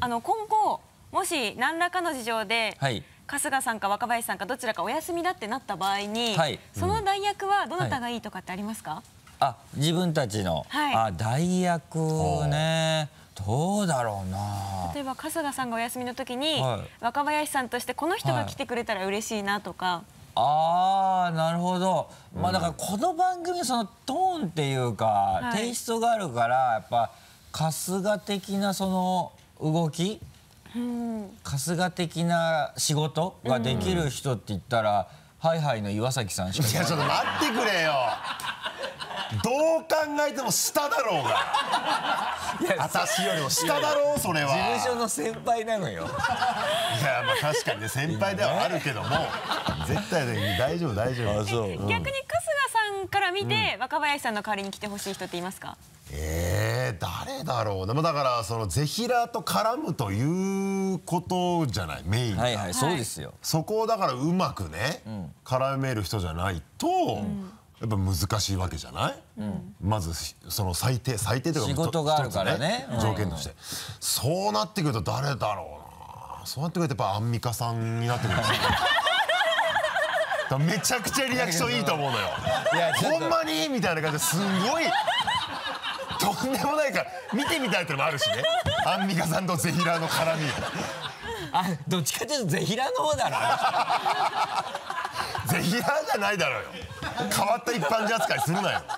今後もし何らかの事情で、 はい、 春日さんか若林さんかどちらかお休みだってなった場合に、 はい、 その代役はどなたがいいとかってありますか？ 自分たちの、 はい、 代役ね、どうだろうな。 例えば春日さんがお休みの時に、 はい、 若林さんとしてこの人が来てくれたら嬉しいなとか。 なるほど。まあだからこの番組そのトーンっていうか、テイストがあるからやっぱ春日的なその動き、春日的な仕事ができる人って言ったら、ハイハイの岩崎さんしかいない。 いやちょっと待ってくれよ。どう考えても下だろうが。私よりも下だろうそれは。 事務所の先輩なのよ。 いやまあ確かにね先輩ではあるけども絶対ね大丈夫大丈夫。 逆に春日さんから見て、若林さんの代わりに来てほしい人っていますか？ 誰だろうな。だからそのぜひらと絡むということじゃないメインが。 はいはい、そうですよ。 そこをだからうまくね絡める人じゃないとやっぱ難しいわけじゃない。まずその最低というか仕事があるからね、 条件として。そうなってくると誰だろうな。そうなってくるとやっぱアンミカさんになってくる。めちゃくちゃリアクションいいと思うのよ。ほんまにみたいな感じですごいとんでもないから見てみたいってのもあるしね。アンミカさんとぜひらの絡み。 どっちかというとぜひらの方だな。 ぜひらじゃないだろうよ。変わった一般人扱いするなよ。